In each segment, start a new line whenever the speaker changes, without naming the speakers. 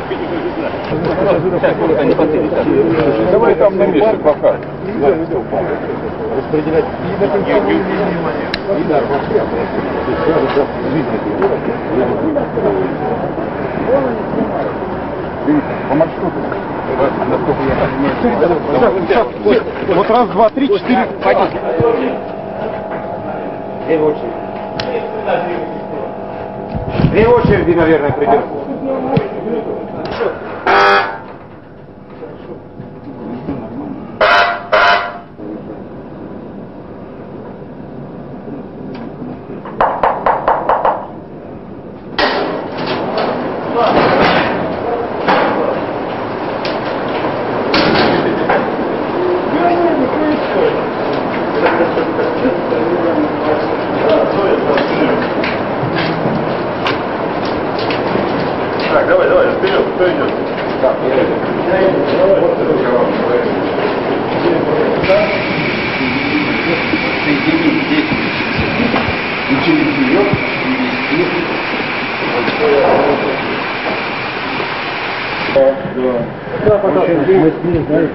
Давай там на месте пока.
Распределять и на концовую внимание, и на
По маршруту.
Вот раз, два, три, четыре.
Две очереди. Две очереди, наверное, придется.
Так, давай, вперед, кто идет? Так,
Да, пожалуйста, мы с ним, знаете.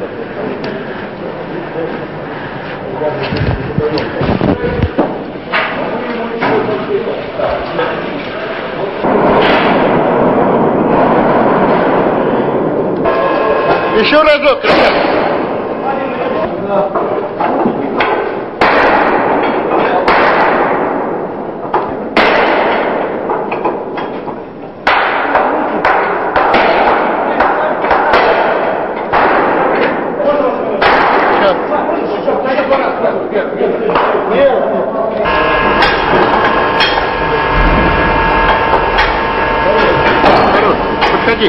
еще разок, ребят. Подходи.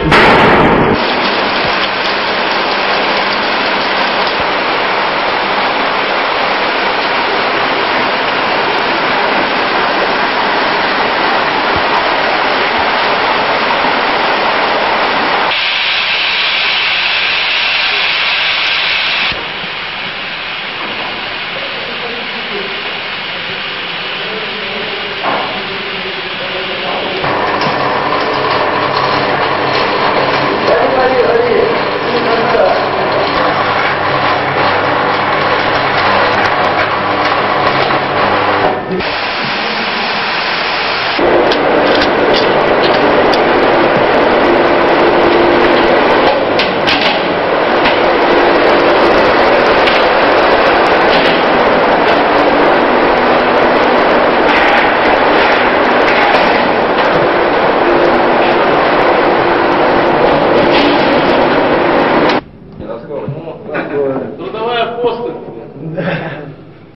Трудовая поступь.